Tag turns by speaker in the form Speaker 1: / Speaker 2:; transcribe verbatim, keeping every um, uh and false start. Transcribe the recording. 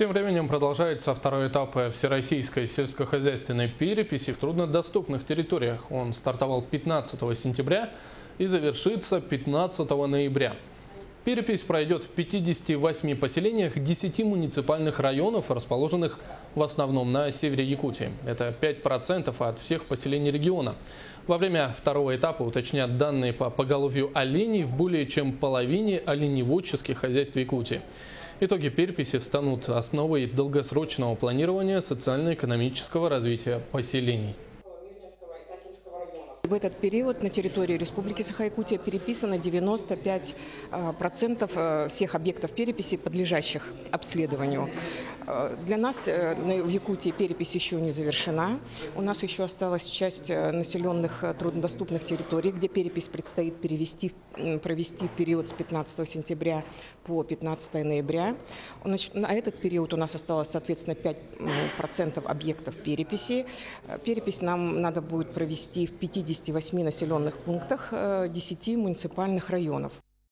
Speaker 1: Тем временем продолжается второй этап всероссийской сельскохозяйственной переписи в труднодоступных территориях. Он стартовал пятнадцатого сентября и завершится пятнадцатого ноября. Перепись пройдет в пятидесяти восьми поселениях десяти муниципальных районов, расположенных в основном на севере Якутии. Это пять процентов от всех поселений региона. Во время второго этапа уточнят данные по поголовью оленей в более чем половине оленеводческих хозяйств Якутии. Итоги переписи станут основой долгосрочного планирования социально-экономического развития поселений.
Speaker 2: В этот период на территории Республики Саха-Якутия переписано девяносто пять процентов всех объектов переписи, подлежащих обследованию. Для нас в Якутии перепись еще не завершена. У нас еще осталась часть населенных труднодоступных территорий, где перепись предстоит перевести, провести в период с пятнадцатого сентября по пятнадцатое ноября. Значит, на этот период у нас осталось, соответственно, пять процентов объектов переписи. Перепись нам надо будет провести в пятидесяти восьми населенных пунктах десяти муниципальных районов.